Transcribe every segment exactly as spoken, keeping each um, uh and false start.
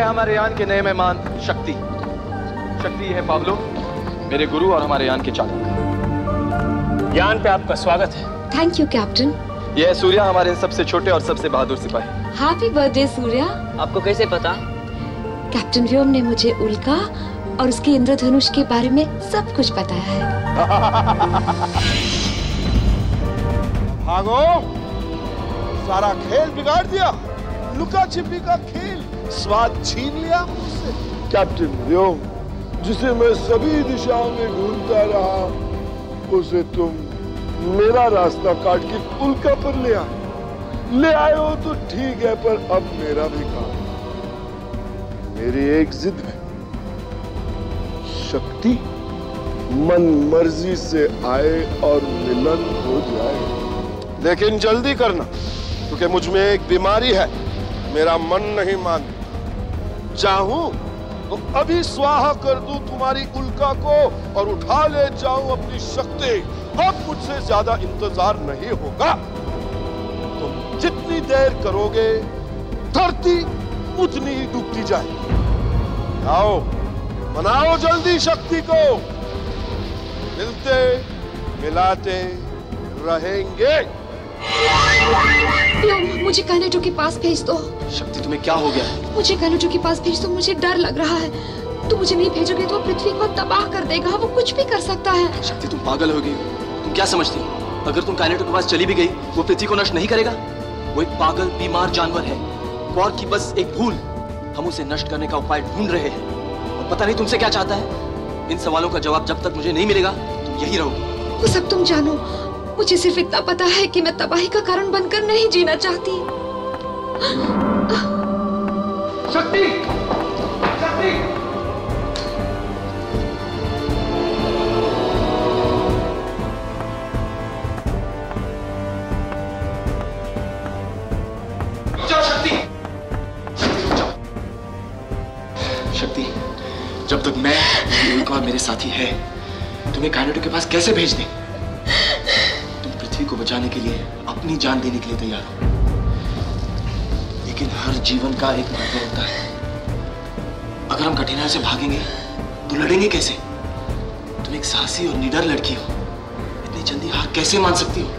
हमारे यान के नए मेहमान शक्ति। शक्ति है पाब्लो, मेरे गुरु और हमारे यान के चालक। यान पे आपका स्वागत है। Thank you captain. यह है सूर्या, हमारे सबसे छोटे और सबसे बहादुर सिपाही। Happy birthday Surya. आपको कैसे पता? कैप्टन व्योम ने मुझे उल्का और उसके इंद्रधनुष के बारे में सब कुछ बताया है। भागो, सारा खेल बिगाड़ दिया। लुका छिपी का खेल स्वाद छीन लिया मुझसे। कैप्टन व्योम, जिसे मैं सभी दिशाओं में ढूंढता रहा, उसे तुम मेरा रास्ता काट के उल्का पर ले आए। ले आए हो तो ठीक है, पर अब मेरा भी काम। मेरी एक जिद है, शक्ति मन मर्जी से आए और मिलन हो जाए, लेकिन जल्दी करना, क्योंकि मुझ में एक बीमारी है, मेरा मन नहीं मानता। चाहूं तो अभी स्वाहा कर दूं तुम्हारी उल्का को और उठा ले जाऊं अपनी शक्ति। अब मुझसे ज्यादा इंतजार नहीं होगा। तुम जितनी देर करोगे धरती उतनी ही डूबती जाएगी। आओ, मनाओ जल्दी शक्ति को। मिलते मिलाते रहेंगे। व्योम, मुझे कैनेटो के पास भेज दो। शक्ति, तुम्हें क्या हो गया? मुझे कैनेटो के पास भेज दो, मुझे डर लग रहा है। तुम मुझे नहीं भेजोगे तो पृथ्वी को तबाह कर देगा। वो कुछ भी कर सकता है। शक्ति, तुम पागल हो गई। तुम क्या समझती हो? अगर तुम कैनेटो के पास चली भी गई, वो पृथ्वी को नष्ट नहीं करेगा। वो एक पागल बीमार जानवर है। क्वार्क की बस एक भूल, हम उसे नष्ट करने का उपाय ढूंढ रहे हैं। और पता नहीं तुमसे क्या चाहता है। इन सवालों का जवाब जब तक मुझे नहीं मिलेगा, तुम यही रहोगी। वो सब तुम जानो, मुझे सिर्फ इतना पता है कि मैं तबाही का कारण बनकर नहीं जीना चाहती। शक्ति, शक्ति। शक्ति, जब तक मैं, उल्का और मेरे साथी है, तुम्हें कैनेटो के पास कैसे भेज दें? तुम पृथ्वी को बचाने के लिए अपनी जान देने के लिए तैयार हो, लेकिन हर जीवन का एक महत्व होता है। अगर हम कठिनाई से भागेंगे तो लड़ेंगे कैसे? तुम एक साहसी और निडर लड़की हो, इतनी जल्दी हार कैसे मान सकती हो?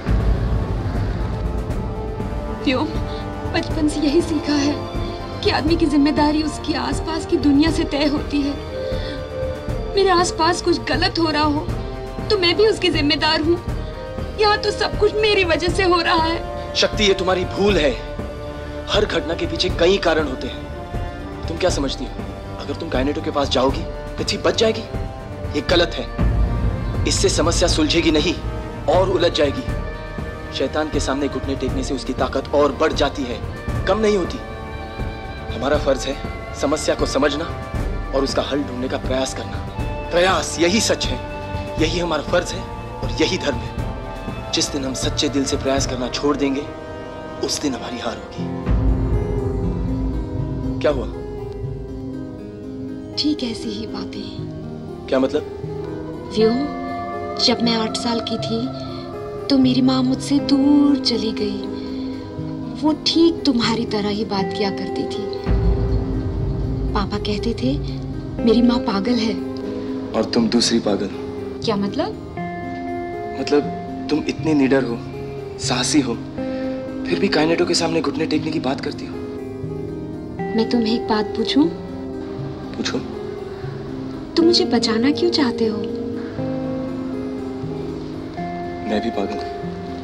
व्योम, बचपन से यही सीखा है कि आदमी की जिम्मेदारी उसकी आसपास की दुनिया से तय होती है। मेरे आसपास कुछ गलत हो रहा हो तो मैं भी उसकी जिम्मेदार हूँ। यहाँ तो सब कुछ मेरी वजह से हो रहा है। शक्ति, ये तुम्हारी भूल है। हर घटना के पीछे कई कारण होते हैं। तुम क्या समझती हो, अगर तुम कैनेटो के पास जाओगी पृथ्वी बच जाएगी? ये गलत है। इससे समस्या सुलझेगी नहीं और उलझ जाएगी। शैतान के सामने घुटने टेकने से उसकी ताकत और बढ़ जाती है, कम नहीं होती। हमारा फर्ज है समस्या को समझना और उसका हल ढूंढने का प्रयास करना। प्रयास, यही सच है, यही हमारा फर्ज है और यही धर्म है। जिस दिन हम सच्चे दिल से प्रयास करना छोड़ देंगे, उस दिन हमारी हार होगी। क्या हुआ? ठीक ऐसी ही बातें। क्या मतलब? व्योम, जब मैं आठ साल की थी तो मेरी माँ मुझसे दूर चली गई। वो ठीक तुम्हारी तरह ही बात किया करती थी। पापा कहते थे मेरी माँ पागल है। और तुम दूसरी पागल। क्या मतलब? मतलब तुम इतने निडर हो, साहसी हो, फिर भी कैनेटो के सामने घुटने टेकने की बात करती हो। मैं तुम्हें एक बात पूछूं? पूछो। तुम मुझे बचाना क्यों चाहते हो? मैं भी पागल हूं।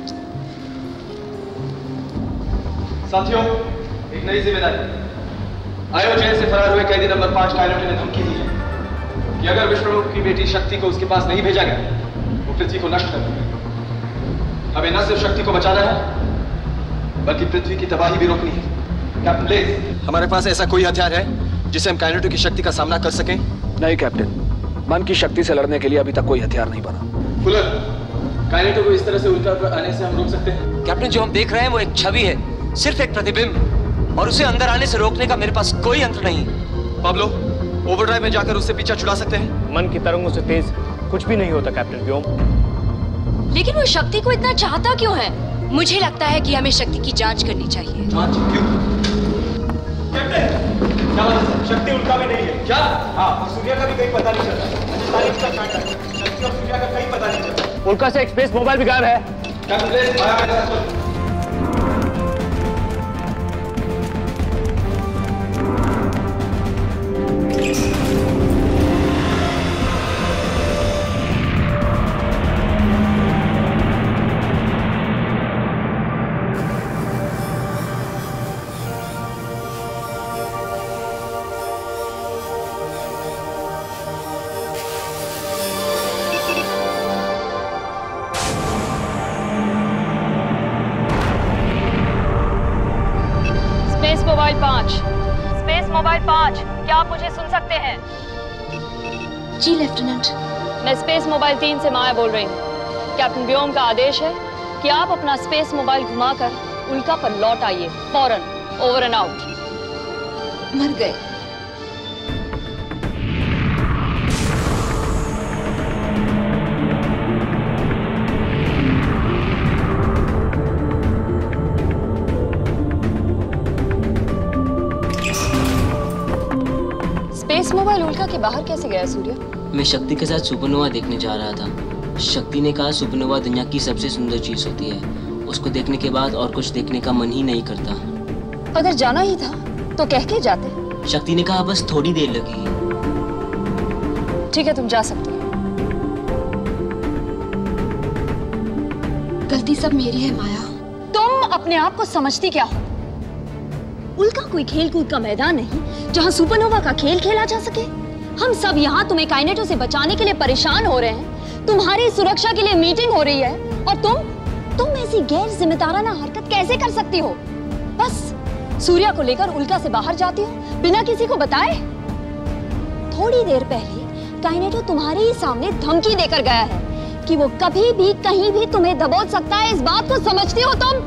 साथियों, एक नई जिम्मेदारी। आयो जेल से फरार हुए कैदी नंबर पांच कैनेटो ने धमकी दी है कि अगर विश्वप्रमुख की बेटी शक्ति को उसके पास नहीं भेजा गया, वो पृथ्वी को नष्ट कर देगा। हमें न सिर्फ शक्ति को बचाना है, बल्कि पृथ्वी की तबाही भी रोकनी है। कैप्टन ब्लेज, हमारे पास ऐसा कोई हथियार है जिससे हम कैनेटो की शक्ति का सामना कर सकें? नहीं कैप्टन, मन की शक्ति से लड़ने के लिए अभी तक कोई हथियार नहीं बना। फुलर, कैनेटो को इस तरह से उल्का पर आने से हम रोक सकते हैं? कैप्टन, जो हम देख रहे हैं वो एक छवि है, सिर्फ एक प्रतिबिंब, और उसे अंदर आने से रोकने का मेरे पास कोई यंत्र नहीं। पाब्लो, ओवरड्राइव में जाकर उससे पीछा छुड़ा सकते हैं? मन की तरंगों से तेज कुछ भी नहीं होता कैप्टन व्योम। लेकिन वो शक्ति को इतना चाहता क्यों है? मुझे लगता है कि हमें शक्ति की जांच करनी चाहिए। जांच क्यों? कैप्टन! क्या बात है? शक्ति उनका भी नहीं है। क्या? हाँ, और सूर्या का भी कहीं पता नहीं चल रहा है। शक्ति और सूर्या का कहीं पता नहीं चल रहा। उनका से एक स्पेस मोबाइल भी गायब है। क्या कंप्लेंट? आया मेरे साथ। मोबाइल पाँच, स्पेस मोबाइल पाँच, क्या आप मुझे सुन सकते हैं? जी लेफ्टिनेंट। मैं स्पेस मोबाइल तीन से माया बोल रही हूँ। कैप्टन व्योम का आदेश है कि आप अपना स्पेस मोबाइल घुमाकर उल्का पर लौट आइए फौरन। Over and out. मर गए। स्पेस मोबाइल उल्का के बाहर कैसे गया सूर्य? मैं शक्ति के साथ सुपरनोवा देखने जा रहा था। शक्ति ने कहा सुपरनोवा दुनिया की सबसे सुंदर चीज होती है। उसको देखने के बाद और कुछ देखने का मन ही नहीं करता। अगर जाना ही था तो कह के जाते। शक्ति ने कहा बस थोड़ी देर लगी। ठीक है, तुम जा सकते हो। गलती सब मेरी है माया। तुम अपने आप को समझती क्या हो? उल्का कोई खेल कूद का मैदान नहीं जहाँ सुपरनोवा का खेल खेला जा सके। हम सब यहाँ तुम्हें काइनेटो से बचाने के लिए परेशान हो रहे हैं। तुम्हारी सुरक्षा के लिए मीटिंग हो रही है और तुम तुम ऐसी गैर जिम्मेदाराना हरकत कैसे कर सकती हो? बस सूर्या को लेकर उल्का से बाहर जाती हो बिना किसी को बताए। थोड़ी देर पहले काइनेटो तुम्हारे ही सामने धमकी देकर गया है कि वो कभी भी कहीं भी तुम्हें दबोच सकता है। इस बात को समझती हो तुम?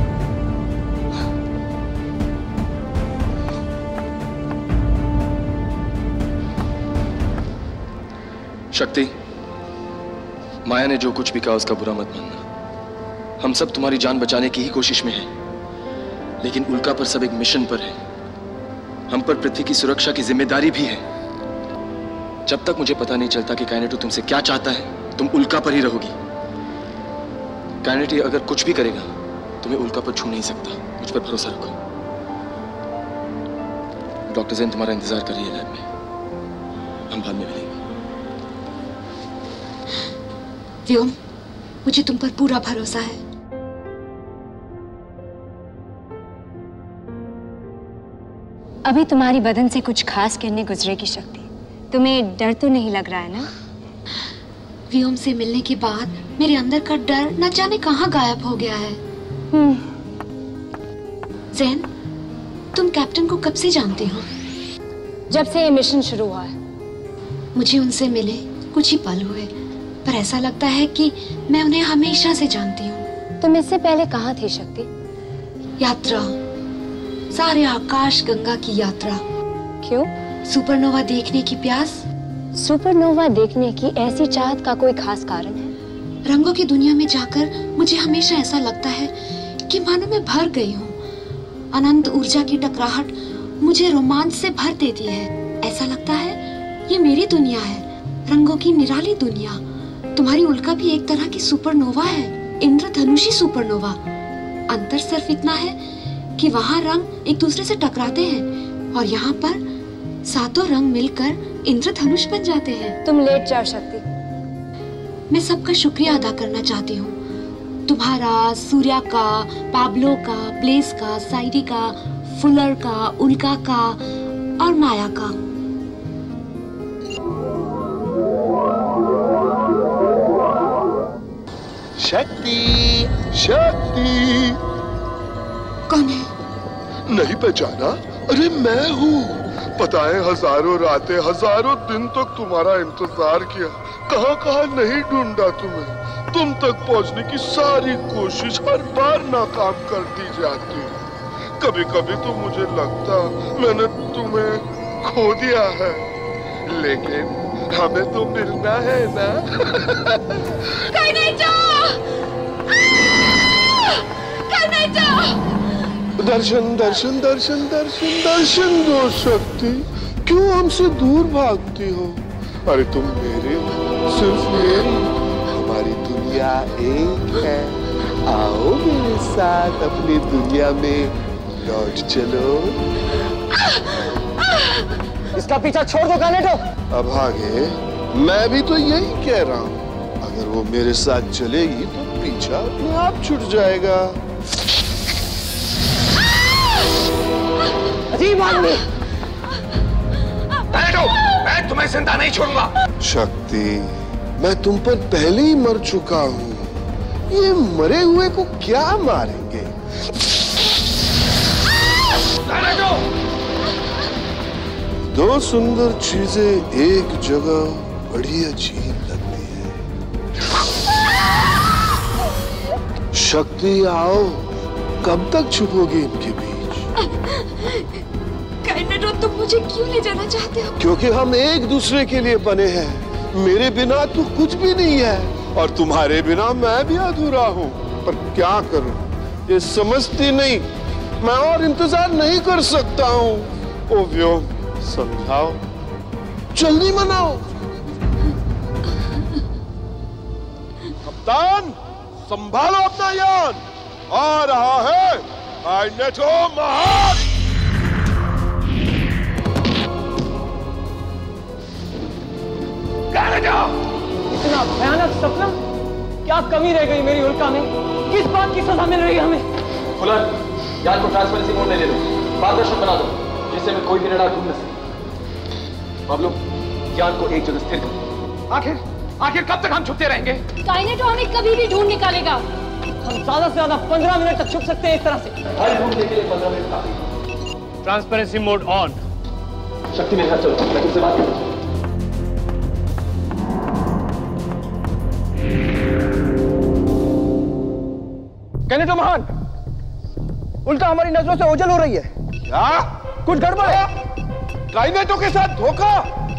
शक्ति, माया ने जो कुछ भी कहा उसका बुरा मत मानना। हम सब तुम्हारी जान बचाने की ही कोशिश में हैं, लेकिन उल्का पर सब एक मिशन पर है। हम पर पृथ्वी की सुरक्षा की जिम्मेदारी भी है। जब तक मुझे पता नहीं चलता कि काइनेटो तुमसे क्या चाहता है, तुम उल्का पर ही रहोगी। काइनेटो अगर कुछ भी करेगा, तुम्हें उल्का पर छू नहीं सकता। मुझ पर भरोसा रखो। डॉक्टर जैन तुम्हारा इंतजार कर रही है लैब में। हम बाद में मिलेंगे। व्योम, मुझे तुम पर पूरा भरोसा है। अभी तुम्हारी बदन से कुछ खास किरणें गुजरेगी शक्ति। तुम्हें डर तो नहीं लग रहा है ना? व्योम से मिलने के बाद मेरे अंदर का डर न जाने कहां गायब हो गया है। जैन, तुम कैप्टन को कब से जानती हो? जब से ये मिशन शुरू हुआ है। मुझे उनसे मिले कुछ ही पल हुए, पर ऐसा लगता है कि मैं उन्हें हमेशा से जानती हूँ। तुम इससे पहले कहाँ थी शक्ति? यात्रा, सारे आकाश गंगा की यात्रा। क्यों? सुपरनोवा देखने की प्यास। सुपरनोवा देखने की ऐसी चाहत का कोई खास कारण है? रंगों की दुनिया में जाकर मुझे हमेशा ऐसा लगता है कि मानो मैं भर गई हूँ। अनंत ऊर्जा की टकराहट मुझे रोमांच से भर देती है। ऐसा लगता है ये मेरी दुनिया है, रंगों की निराली दुनिया। तुम्हारी उल्का भी एक तरह की सुपरनोवा है, इंद्रधनुषी सुपरनोवा। अंतर सिर्फ इतना है कि वहाँ रंग एक दूसरे से टकराते हैं और यहाँ पर सातों रंग मिलकर इंद्रधनुष बन जाते हैं। तुम लेट जाओ शक्ति। मैं सबका शुक्रिया अदा करना चाहती हूँ। तुम्हारा, सूर्या का, पाब्लो का, ब्लेस का, साइडी का, फुलर का, उल्का का और माया का। शक्ति, शक्ति। कौन है? नहीं पहचाना? अरे मैं हूँ। पता है हजारों रातें, हजारों दिन तक तुम्हारा इंतजार किया। कहाँ कहाँ नहीं ढूंढा तुम्हें। तुम तक पहुँचने की सारी कोशिश हर बार नाकाम कर दी जाती। कभी कभी तो मुझे लगता मैंने तुम्हें खो दिया है, लेकिन हमें तो मिलना है ना। दर्शन दर्शन दर्शन दर्शन दर्शन दो शक्ति। शक्ति, क्यों हमसे दूर भागती हो? अरे तुम मेरे हो, सिर्फ मेरी। हमारी दुनिया एक है, आओ मेरे साथ अपनी दुनिया में लौट चलो। इसका पीछा छोड़ दो कानेटो। अब आगे मैं भी तो यही कह रहा हूँ, अगर वो मेरे साथ चलेगी तो पीछा अपने आप छूट जाएगा। अजीब आदमी। कानेटो, मैं तुम्हें जिंदा नहीं छोड़ूंगा। शक्ति, मैं तुम पर पहले ही मर चुका हूँ, ये मरे हुए को क्या मारेंगे? कानेटो! दो सुंदर चीजें एक जगह बड़ी अजीब लगती है। शक्ति आओ, कब तक छुपोगी इनके बीच? काइनेटो, तुम मुझे क्यों ले जाना चाहते हो? क्योंकि हम एक दूसरे के लिए बने हैं। मेरे बिना तू कुछ भी नहीं है और तुम्हारे बिना मैं भी अधूरा हूँ। पर क्या करूँ, ये समझती नहीं। मैं और इंतजार नहीं कर सकता हूँ। ओ व्योम, समझाओ, जल्दी मनाओ। कप्तान, संभालो अपना यान, आ रहा है काइनेटो महान। काइनेटो! इतना भयानक सपना, क्या कमी रह गई मेरी उल्का में? किस बात की सजा मिल रही है हमें? फुलर, यान को ट्रांसपेरेंसी मोड में ले लो, पारदर्शक बना दो, जिससे मैं कोई भी रडार ढूंढ न सके। बाबलो, यान को एक जगह स्थिर करो। आखिर आखिर कब तक हम छुपते रहेंगे? काइनेटो हमें कभी भी ढूंढ निकालेगा। हम ज्यादा से ज्यादा पंद्रह मिनट तक छुप सकते हैं इस तरह से। हर ढूंढने के लिए पंद्रह मिनट काफी। Transparency mode on. शक्ति मेरे साथ चलो, मैं तुमसे बात करूँ। काइनेटो महान, उल्का हमारी नजरों से ओझल हो रही है। क्या? कुछ गड़बड़ है? काइनेटो के साथ धोखा?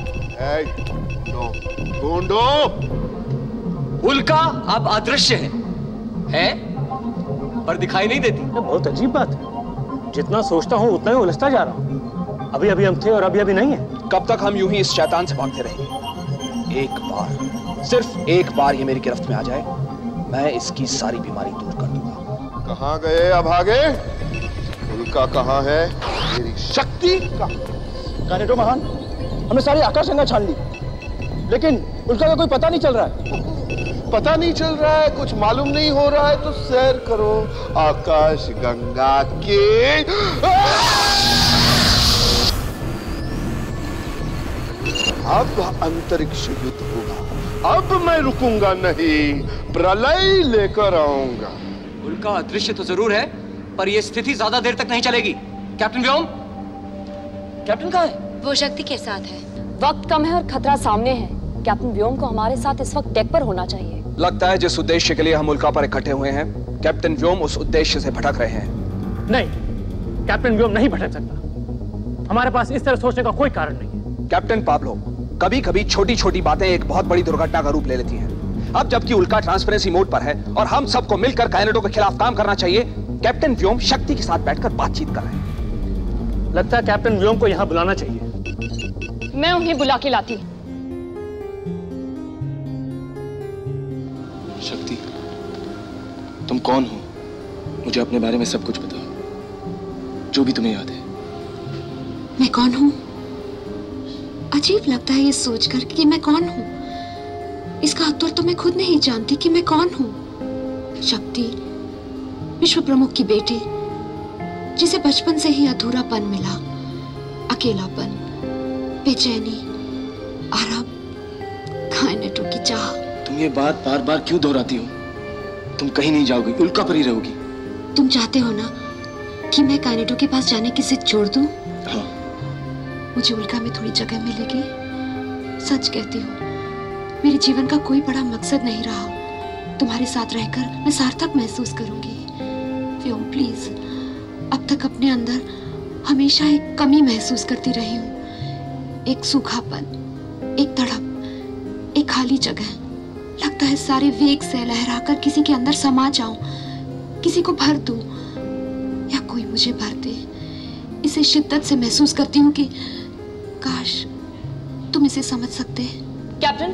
ढूंढो। उल्का अब अदृश्य है, है पर दिखाई नहीं देती। ये बहुत अजीब बात है। जितना सोचता हूँ उतना ही उलझता जा रहा हूँ। अभी अभी हम थे और अभी अभी नहीं है। कब तक हम यूं ही इस शैतान से भागते रहेंगे? एक बार, सिर्फ एक बार ये मेरी गिरफ्त में आ जाए, मैं इसकी सारी बीमारी दूर कर दूंगा। कहाँ गए अब आगे? उल्का कहाँ है? मेरी शक्ति कहाँ? काइनेटो महान, हमने सारी आकाश गंगा छान ली, लेकिन उल्का का कोई पता नहीं चल रहा है। पता नहीं चल रहा है, कुछ मालूम नहीं हो रहा है तो सैर करो आकाश गंगा के। अब अंतरिक्ष युद्ध होगा, अब मैं रुकूंगा नहीं, प्रलय लेकर आऊंगा। उल्का अदृश्य तो जरूर है, पर यह स्थिति ज्यादा देर तक नहीं चलेगी। कैप्टन व्योम, कैप्टन कहाँ है? वो शक्ति के साथ है। वक्त कम है और खतरा सामने है। कैप्टन व्योम को हमारे साथ इस वक्त डेक पर होना चाहिए। लगता है जिस उद्देश्य के लिए हम उल्का पर इकट्ठे हुए हैं, कैप्टन व्योम उस उद्देश्य से भटक रहे हैं। नहीं, कैप्टन व्योम नहीं भटक सकता। हमारे पास इस तरह सोचने का कोई कारण नहीं है। कैप्टन पाब्लो, कभी कभी छोटी छोटी बातें एक बहुत बड़ी दुर्घटना का रूप ले लेती हैं। अब जबकि उल्का ट्रांसपेरेंसी मोड पर है और हम सबको मिलकर काइनेटो के खिलाफ काम करना चाहिए, कैप्टन व्योम शक्ति के साथ बैठकर बातचीत कर रहे हैं। लगता है कैप्टन व्योम को यहाँ बुलाना चाहिए। मैं उन्हें बुला के लाती। शक्ति, तुम कौन हो? मुझे अपने बारे में सब कुछ बताओ, जो भी तुम्हें याद है। मैं कौन हूँ? अजीब लगता है ये सोचकर कि मैं कौन हूँ। इसका उत्तर तो मैं खुद नहीं जानती कि मैं कौन हूँ। शक्ति, विश्व प्रमुख की बेटी, जिसे बचपन से ही अधूरापन मिला, अकेलापन, बेचैनी, आराम, काइनेटो की चाह। तुम ये बात बार बार क्यों दोहराती हो? तुम कहीं नहीं जाओगी, उल्का पर ही रहोगी। तुम चाहते हो ना कि मैं काइनेटो के पास जाने की जिद छोड़ दूं? हाँ। मुझे उल्का में थोड़ी जगह मिलेगी। सच कहती हूँ, मेरे जीवन का कोई बड़ा मकसद नहीं रहा। तुम्हारे साथ रहकर मैं सार्थक महसूस करूंगी। व्योम प्लीज, अब तक अपने अंदर हमेशा एक कमी महसूस करती रही हूँ। एक सूखापन, एक तड़प, एक खाली जगह। लगता है सारे वेग से लहराकर किसी के अंदर समा जाऊं, किसी को भर दूं, या कोई मुझे भर दे। इसे शिद्दत से महसूस करती हूँ कि काश तुम इसे समझ सकते। कैप्टन,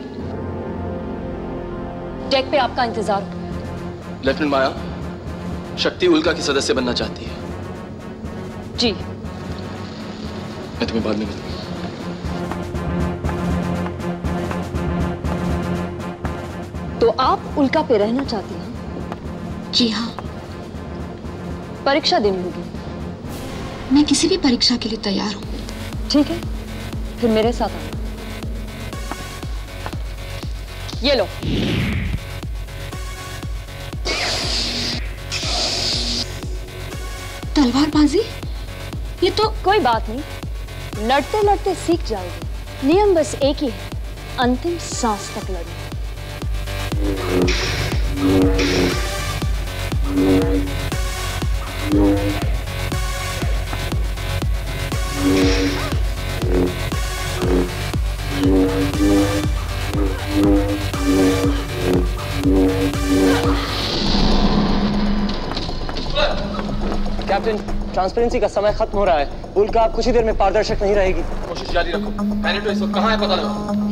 डेक पे आपका इंतजार। लेफ्टिनेंट माया, शक्ति उल्का की सदस्य बनना चाहती है। जी। मैं तुम्हें बाद में मिलूंगा। तो आप उल्का पे रहना चाहती हैं? जी हाँ। परीक्षा देनी होगी। मैं किसी भी परीक्षा के लिए तैयार हूँ। ठीक है, फिर मेरे साथ आओ। ये लो। तलवारबाजी? ये तो कोई बात नहीं, लड़ते लड़ते सीख जाओगे। नियम बस एक ही है, अंतिम सांस तक लड़ना। कैप्टन, ट्रांसपेरेंसी का समय खत्म हो रहा है। उल्का आप कुछ ही देर में पारदर्शक नहीं रहेगी। कोशिश जारी रखो। काइनेटो इस वक्त कहाँ है पता लगाओ।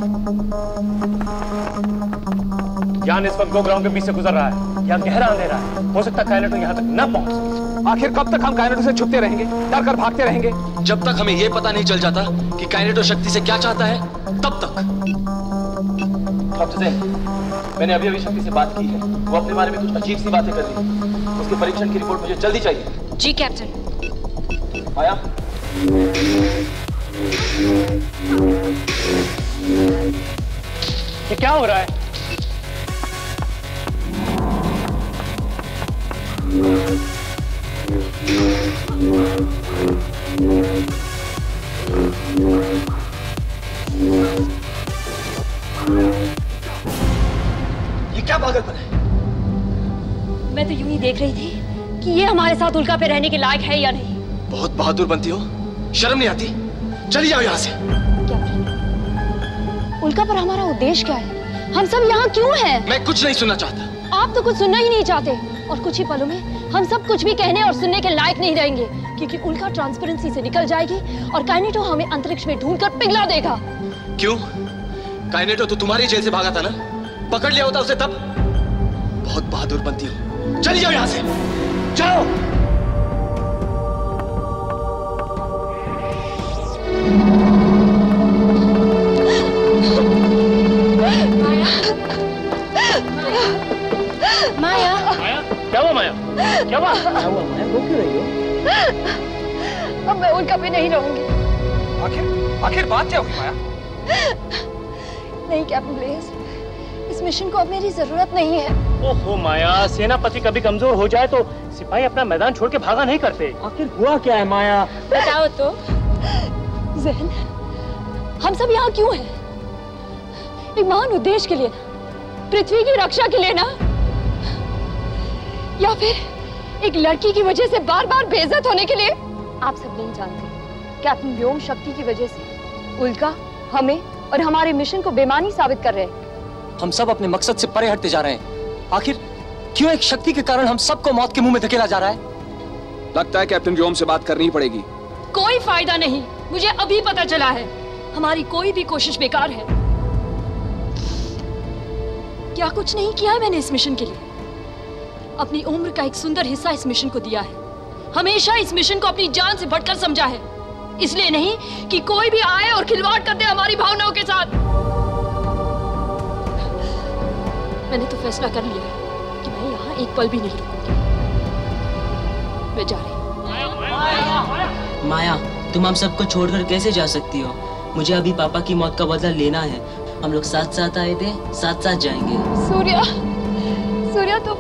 ज्ञान इस वक्त दो ग्राउंड के बीच से गुजर रहा है। यहाँ गहरा अंधेरा है, हो सकता है काइनेटो यहाँ तक न पहुंच सके। आखिर कब तक हम काइनेटो से छुपते रहेंगे, डर कर भागते रहेंगे? जब तक हमें यह पता नहीं चल जाता कि काइनेटो शक्ति से क्या चाहता है, तब तक। डॉक्टर ज़ेन, मैंने अभी अभी शक्ति से बात की है। वो अपने बारे में कुछ अजीब सी बातें कर रही है। उसके परीक्षण की रिपोर्ट मुझे जल्दी चाहिए। जी कैप्टन। आया? ये क्या हो रहा है? ये क्या पागलपन है? मैं तो यूं ही देख रही थी कि ये हमारे साथ उल्का पे रहने के लायक है या नहीं। बहुत बहादुर बनती हो, शर्म नहीं आती? चली जाओ यहाँ से। उल्का पर हमारा उद्देश्य क्या है? हम सब यहाँ क्यों हैं? मैं कुछ नहीं सुनना चाहता। आप तो कुछ सुनना ही नहीं चाहते, और कुछ ही पलों में हम सब कुछ भी कहने और सुनने के लायक नहीं रहेंगे, क्योंकि उल्का ट्रांसपेरेंसी से निकल जाएगी और काइनेटो हमें अंतरिक्ष में ढूंढकर पिघला देगा। क्यों? काइनेटो तो तुम्हारी जेल से भागा था ना? पकड़ लिया होता उसे तब। बहुत बहादुर बनती हो, चली जाओ यहाँ से। जाओ। माया, माया, क्या हुआ माया? क्या हुआ? क्या हुआ माया? रो क्यों रही हो? अब मैं उल्का पे नहीं रहूंगी। आखिर आखिर बात क्या हुई माया? नहीं कैप्टन ब्लेज, इस मिशन को अब मेरी जरूरत नहीं है। ओहो माया, सेनापति कभी कमजोर हो जाए तो सिपाही अपना मैदान छोड़ के भागा नहीं करते। आखिर हुआ क्या है माया? बताओ तो। ज़हन, हम सब यहाँ क्यों हैं? एक महान उद्देश्य के लिए ना, पृथ्वी की रक्षा के लिए ना, या फिर एक लड़की की वजह से बार बार बेइज्जत होने के लिए? आप सब नहीं जानते, कैप्टन व्योम शक्ति की वजह से उल्का, हमें और हमारे मिशन को बेमानी साबित कर रहे हैं। हम सब अपने मकसद से परे हटते जा रहे हैं। आखिर क्यों एक शक्ति के कारण हम सबको मौत के मुंह में धकेला जा रहा है? लगता है कैप्टन व्योम से बात करनी पड़ेगी। कोई फायदा नहीं, मुझे अभी पता चला है हमारी कोई भी कोशिश बेकार है। क्या कुछ नहीं किया है मैंने इस मिशन के लिए। अपनी उम्र का एक सुंदर हिस्सा इस मिशन को दिया है। हमेशा इस मिशन को अपनी जान से बढ़कर समझा है, इसलिए नहीं कि कोई भी आए और खिलवाड़ कर दे हमारी भावनाओं के साथ। मैंने तो फैसला कर लिया है कि मैं यहाँ एक पल भी नहीं रुकूंगी। मैं जा रही हूँ। माया, तुम हम सबको छोड़कर कैसे जा सकती हो? मुझे अभी पापा की मौत का बदला लेना है। हम लोग साथ साथ आए थे, साथ साथ जाएंगे। सूर्या, सूर्या तुम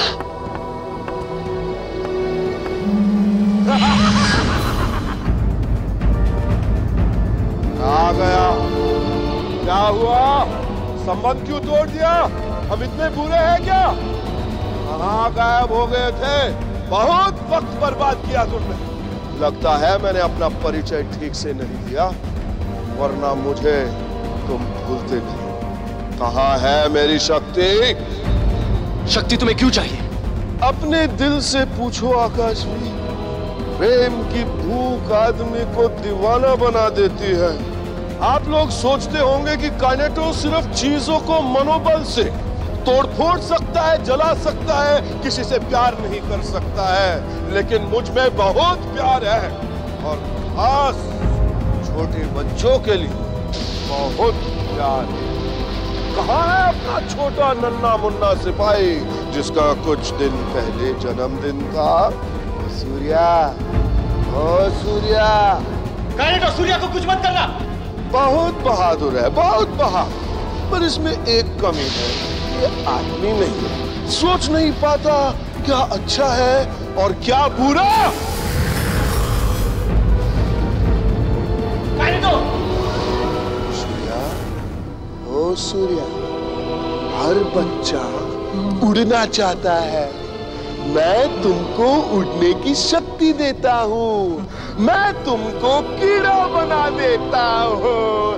आ गया। क्या हुआ? संबंध क्यों तोड़ दिया? हम इतने बुरे हैं क्या? कहाँ गायब हो गए थे? बहुत वक्त बर्बाद किया तुमने। लगता है मैंने अपना परिचय ठीक से नहीं दिया, वरना मुझे तुम भूलते नहीं। कहाँ है मेरी शक्ति? शक्ति तुम्हें क्यों चाहिए? अपने दिल से पूछो आकाशवी। प्रेम की भूख आदमी को दीवाना बना देती है। आप लोग सोचते होंगे कि काइनेटो सिर्फ चीजों को मनोबल से तोड़-फोड़ सकता है, जला सकता है, किसी से प्यार नहीं कर सकता है, लेकिन मुझ में बहुत प्यार है और खास छोटे बच्चों के लिए बहुत प्यार है। कहाँ है अपना छोटा नन्ना मुन्ना सिपाही जिसका कुछ दिन पहले जन्मदिन था? ओ सूर्या, ओ सूर्या। काइनेटो, सूर्या को कुछ मत करना। बहुत बहादुर है, बहुत बहादुर, पर इसमें एक कमी है, ये आदमी नहीं है, सोच नहीं पाता क्या अच्छा है और क्या बुरा। काइनेटो! सूर्या, ओ सूर्या, हर बच्चा उड़ना चाहता है, मैं तुमको उड़ने की शक्ति देता हूँ, मैं तुमको कीड़ा बना देता हूँ।